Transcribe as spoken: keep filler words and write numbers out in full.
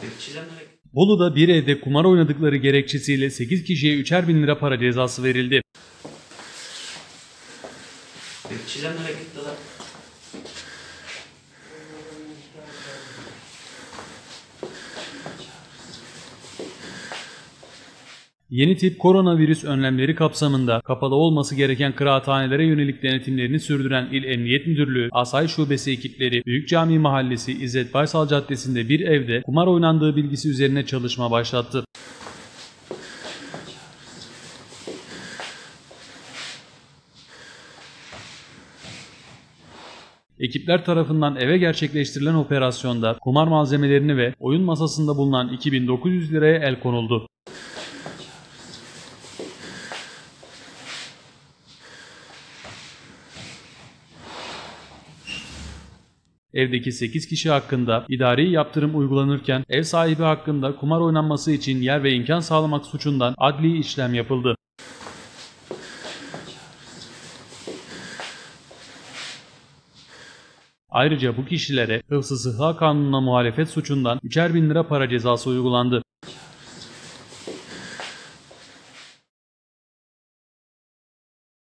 Bolu'da bir evde kumar oynadıkları gerekçesiyle sekiz kişiye üçer bin lira para cezası verildi. Yeni tip koronavirüs önlemleri kapsamında kapalı olması gereken kıraathanelere yönelik denetimlerini sürdüren İl Emniyet Müdürlüğü, Asayiş Şubesi ekipleri Büyükcami Mahallesi İzzet Baysal Caddesi'nde bir evde kumar oynandığı bilgisi üzerine çalışma başlattı. Ekipler tarafından eve gerçekleştirilen operasyonda kumar malzemelerini ve oyun masasında bulunan iki bin dokuz yüz liraya el konuldu. Evdeki sekiz kişi hakkında idari yaptırım uygulanırken ev sahibi hakkında kumar oynanması için yer ve imkan sağlamak suçundan adli işlem yapıldı. Ayrıca bu kişilere Hıfzı Sıhha Kanunu'na muhalefet suçundan üçer bin lira para cezası uygulandı.